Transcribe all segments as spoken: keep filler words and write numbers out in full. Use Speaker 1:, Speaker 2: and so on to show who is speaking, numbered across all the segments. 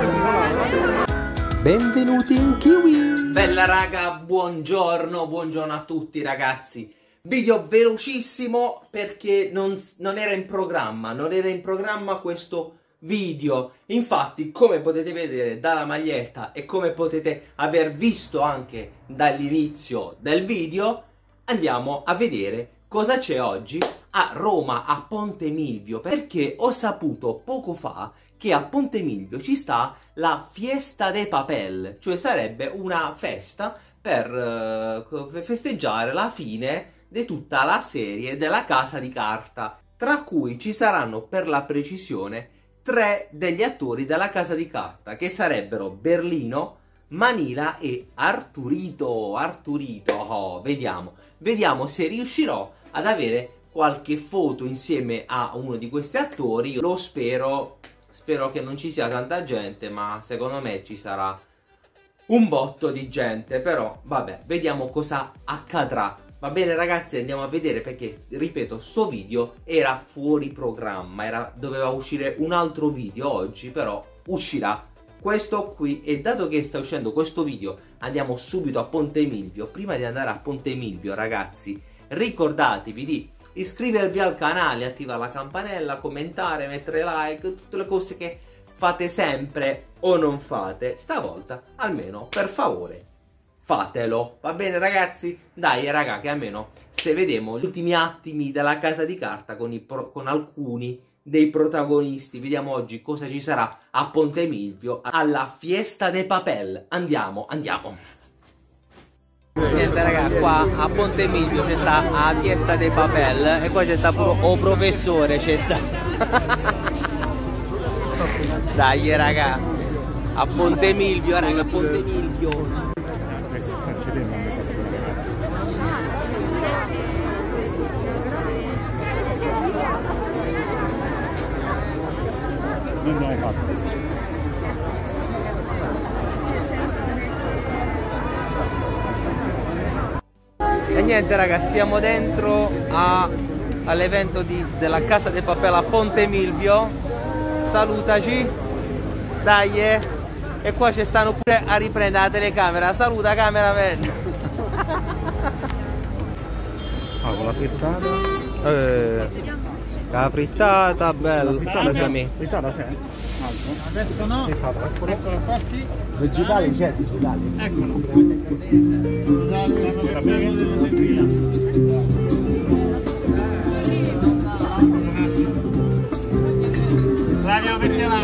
Speaker 1: Benvenuti in Kiwi!
Speaker 2: Bella raga, buongiorno, buongiorno a tutti ragazzi. Video velocissimo perché non, non era in programma, non era in programma questo video. Infatti, come potete vedere dalla maglietta e come potete aver visto anche dall'inizio del video, andiamo a vedere cosa c'è oggi a Roma, a Ponte Milvio, perché ho saputo poco fa che a Ponte Milvio ci sta la Fiesta dei Papel, cioè sarebbe una festa per uh, festeggiare la fine di tutta la serie della Casa di Carta, tra cui ci saranno per la precisione tre degli attori della Casa di Carta, che sarebbero Berlino, Manila e Arturito. Arturito, oh, vediamo, vediamo se riuscirò ad avere qualche foto insieme a uno di questi attori. Io lo spero, spero che non ci sia tanta gente, ma secondo me ci sarà un botto di gente, però vabbè, vediamo cosa accadrà. Va bene ragazzi, andiamo a vedere perché, ripeto, sto video era fuori programma, era, doveva uscire un altro video oggi, però uscirà questo qui. E dato che sta uscendo questo video, andiamo subito a Ponte Milvio. Prima di andare a Ponte Milvio ragazzi, ricordatevi di iscrivervi al canale, attivare la campanella, commentare, mettere like, tutte le cose che fate sempre o non fate. Stavolta almeno, per favore, fatelo, va bene ragazzi? Dai raga, che almeno se vediamo gli ultimi attimi della Casa di Carta con, i pro con alcuni dei protagonisti, vediamo oggi cosa ci sarà a Ponte Milvio alla Fiesta dei Papel. Andiamo, andiamo. Niente raga, qua a Ponte Milvio c'è sta la Fiesta dei Papel e poi c'è sta pure o professore, c'è sta. Dai raga, a Ponte Milvio, raga, a Ponte Milvio.
Speaker 3: Non abbiamo fatto.
Speaker 2: E niente raga, siamo dentro all'evento della Casa dei Papel a Ponte Milvio. Salutaci. Dai, eh. E qua ci stanno pure a riprendere la telecamera. Saluta cameraman.
Speaker 3: Ah, con la frittata.
Speaker 2: Eh, la frittata bella.
Speaker 3: La frittata
Speaker 2: Scusami.
Speaker 3: c'è? Frittata c'è?
Speaker 4: Adesso no.
Speaker 3: Frittata, eccolo.
Speaker 4: Eccolo qua, sì.
Speaker 5: Vegetali c'è, vegetali.
Speaker 4: Eccolo. Va bene. Radio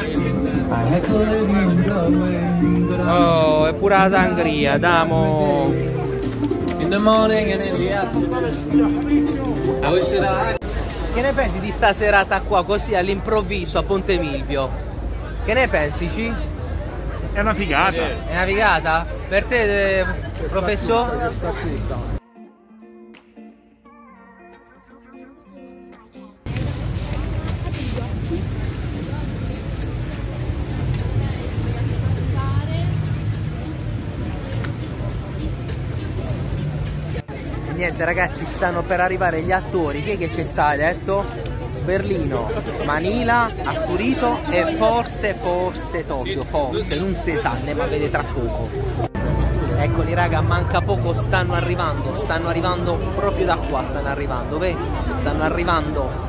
Speaker 2: Oh, è pure la sangria, damo.
Speaker 4: In the morning and in the afternoon. I wish that I...
Speaker 2: Che ne pensi di sta serata qua così all'improvviso a Ponte Milvio? Che ne pensi, Ci?
Speaker 3: È una figata.
Speaker 2: È una figata? Per te, eh, professore? Niente ragazzi, stanno per arrivare gli attori. Chi è che c'è sta? Hai detto? Berlino, Manila, Arturito e forse, forse Tokyo, forse, non si sa, ne va a vedere tra poco. Eccoli raga, manca poco, stanno arrivando, stanno arrivando proprio da qua, stanno arrivando, vedi? Stanno arrivando.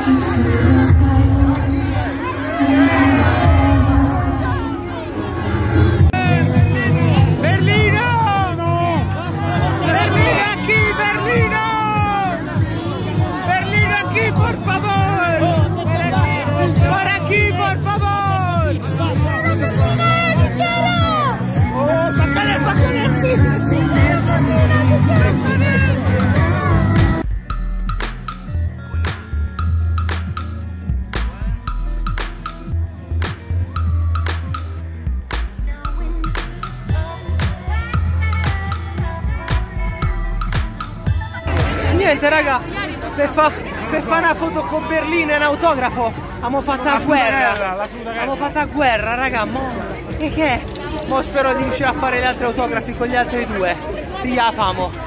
Speaker 2: Niente raga, per fare per fa una foto con Berlino e un autografo abbiamo fatto a guerra, abbiamo fatto a guerra raga, mo e che? Mo spero di riuscire a fare gli altri autografi con gli altri due, sì la famo.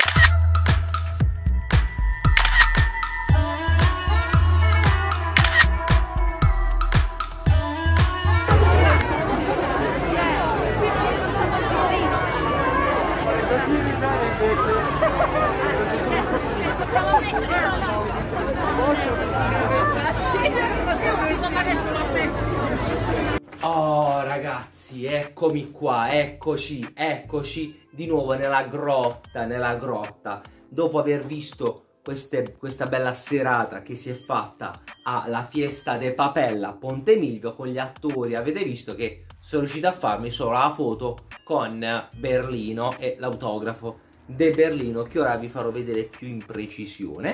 Speaker 2: Oh ragazzi, eccomi qua, eccoci, eccoci di nuovo nella grotta, nella grotta. Dopo aver visto queste, questa bella serata che si è fatta alla Fiesta de Papel a Ponte Milvio con gli attori, avete visto che sono riuscito a farmi solo la foto con Berlino e l'autografo de Berlino, che ora vi farò vedere più in precisione.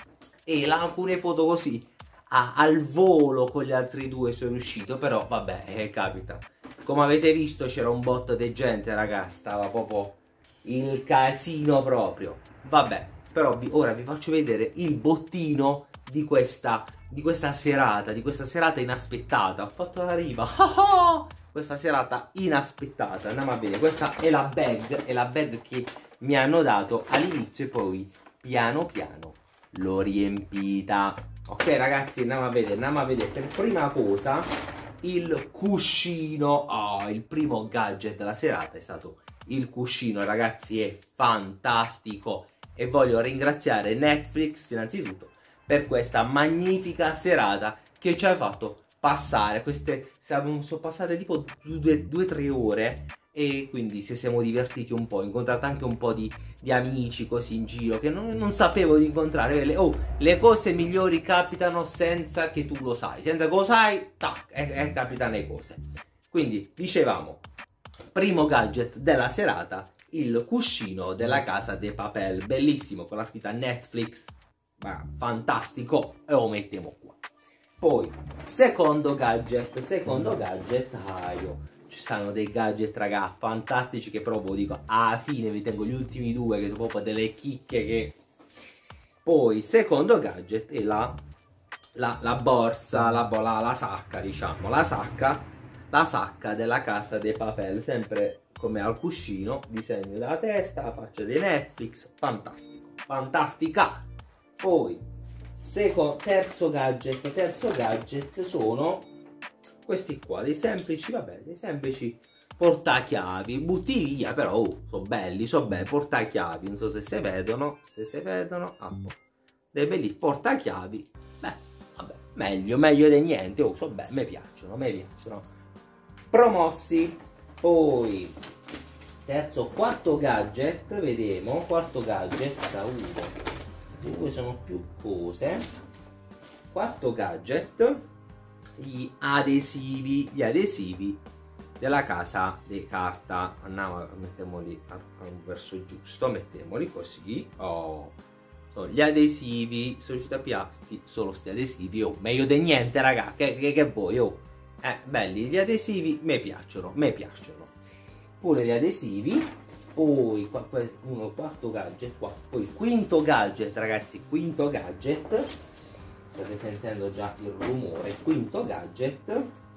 Speaker 2: E là, alcune foto così a, al volo con gli altri due sono riuscito, però vabbè, eh, capita. Come avete visto c'era un botto di gente, ragazzi, stava proprio il casino proprio. Vabbè, però vi, ora vi faccio vedere il bottino di questa, di questa serata, di questa serata inaspettata. Ho fatto la riva, questa serata inaspettata. Andiamo a vedere, questa è la bag, è la bag che mi hanno dato all'inizio e poi piano piano l'ho riempita. Ok ragazzi, andiamo a vedere, andiamo a vedere per prima cosa il cuscino. Oh, il primo gadget della serata è stato il cuscino, ragazzi, è fantastico e voglio ringraziare Netflix innanzitutto per questa magnifica serata che ci ha fatto passare. Queste sono passate tipo due o tre ore e quindi se siamo divertiti un po', ho incontrato anche un po' di, di amici così in giro che non, non sapevo di incontrare. Le, oh, le cose migliori capitano senza che tu lo sai, senza che lo sai, tac, e, e capitano le cose. Quindi dicevamo, primo gadget della serata, il cuscino della Casa de Papel, bellissimo con la scritta Netflix, ma fantastico, e lo mettiamo qua. Poi secondo gadget, secondo gadget, ah, io ci stanno dei gadget raga fantastici che proprio dico alla fine vi tengo gli ultimi due che sono proprio delle chicche che... Poi secondo gadget è la, la, la borsa, la, la, la sacca, diciamo, la sacca, la sacca della Casa de Papel, sempre come al cuscino, disegno della testa, la faccia di Netflix, fantastico, fantastica. Poi secondo, terzo gadget, terzo gadget sono questi qua, dei semplici, vabbè, dei semplici portachiavi, butti via, però oh, sono belli, sono belli, portachiavi, non so se si vedono, se si vedono, ah, dei belli portachiavi, beh, vabbè, meglio, meglio di niente, oh, sono belli, mi piacciono, mi piacciono, promossi. Poi, terzo, quarto gadget, vediamo, quarto gadget, da uno, due sono più cose, quarto gadget, gli adesivi, gli adesivi della Casa de Carta. Andiamo a mettermoli a un verso giusto, mettiamoli così. Oh, sono gli adesivi Società Piatti, solo sti adesivi, oh, meglio di niente raga, che, che, che vuoi, oh, eh, belli gli adesivi, mi piacciono, mi piacciono pure gli adesivi. Poi qua, uno, quarto gadget qua, poi quinto gadget ragazzi, quinto gadget, state sentendo già il rumore, quinto gadget,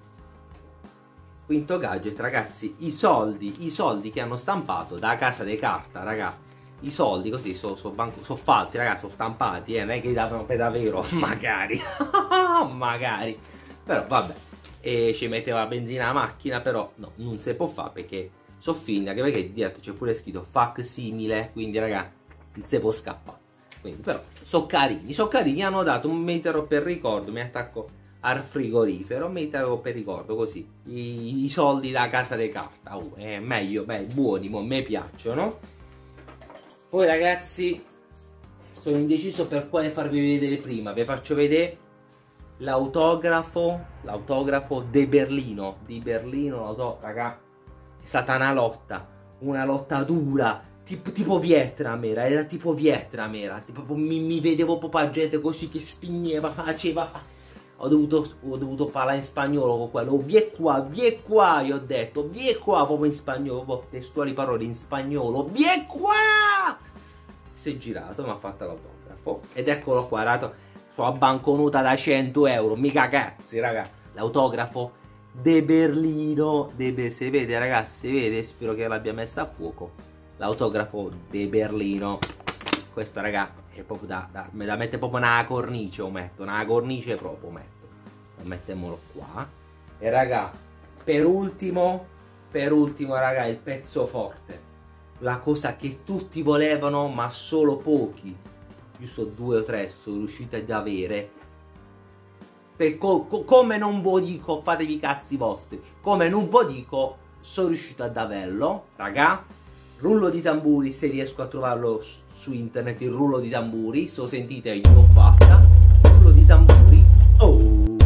Speaker 2: quinto gadget ragazzi, i soldi, i soldi che hanno stampato da Casa de Carta, raga, i soldi così sono so, so falsi, ragazzi, sono stampati, eh, non è che li davano per davvero, magari, magari, però vabbè, e ci metteva la benzina alla macchina, però no, non si può fare perché sono finti, anche perché dietro c'è pure scritto facsimile, quindi raga, non si può scappare. Quindi, però, sono carini, sono carini, hanno dato un metro per ricordo, mi attacco al frigorifero, un metro per ricordo, così, i, i soldi da casa di carta, oh, è meglio, beh, buoni, a me piacciono. Poi ragazzi, sono indeciso per quale farvi vedere prima, vi faccio vedere l'autografo, l'autografo di Berlino, di Berlino, l'auto, raga, è stata una lotta, una lotta dura. Tipo, tipo Vietnam era, era tipo Vietnam era, tipo, mi, mi vedevo proprio la gente così che spigneva, faceva, fa... ho, dovuto, ho dovuto parlare in spagnolo con quello, vie qua, vie qua, gli ho detto, vie qua, proprio in spagnolo, proprio testuali parole in spagnolo, vie qua! Si è girato, mi ha fatto l'autografo, ed eccolo qua, rato, sua banconota da cento euro, mica cazzi, raga, l'autografo de Berlino, de Ber si vede ragazzi, si vede, spero che l'abbia messa a fuoco. L'autografo di Berlino, questo raga è proprio da, da, da mettere proprio una cornice, o metto una cornice proprio, metto, mettiamolo qua. E raga, per ultimo, per ultimo raga, il pezzo forte, la cosa che tutti volevano ma solo pochi, giusto due o tre sono riusciti ad avere. Per co co come non ve dico, fatevi i cazzi vostri, come non ve dico, sono riuscito ad averlo, raga. Rullo di tamburi, se riesco a trovarlo su internet, il rullo di tamburi, se lo sentite io l'ho fatta, rullo di tamburi, oh,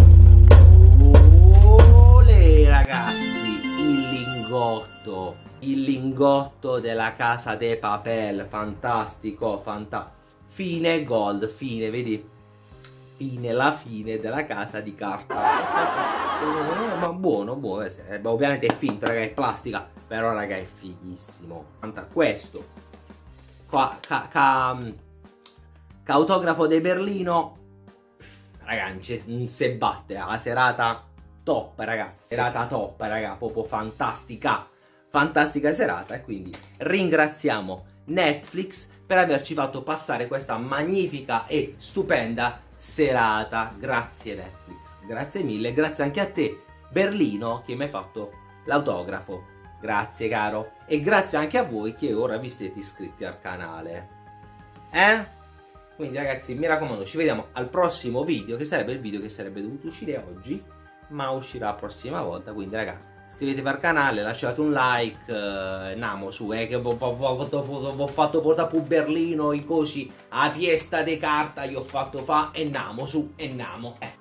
Speaker 2: le ragazzi, il lingotto, il lingotto della Casa de Papel, fantastico, fantastico, fine gold, fine, vedi, fine, la fine della casa di carta. Ma buono, buono, ovviamente è finto, raga, è plastica, però raga è fighissimo. Questo qua, ca, ca, ca autografo di Berlino, raga, non si batte, la serata top, raga, serata top, raga, proprio fantastica, fantastica serata. E quindi ringraziamo Netflix per averci fatto passare questa magnifica e stupenda serata. Grazie Netflix, grazie mille, grazie anche a te Berlino che mi hai fatto l'autografo, grazie caro, e grazie anche a voi che ora vi siete iscritti al canale, eh? Quindi ragazzi, mi raccomando, ci vediamo al prossimo video, che sarebbe il video che sarebbe dovuto uscire oggi, ma uscirà la prossima volta. Quindi ragazzi, iscrivetevi al canale, lasciate un like, eh, andiamo su, eh, che vi ho fatto portare pu Berlino, i cosi, a fiesta di carta, gli ho fatto fa, e andiamo su, e andiamo, eh.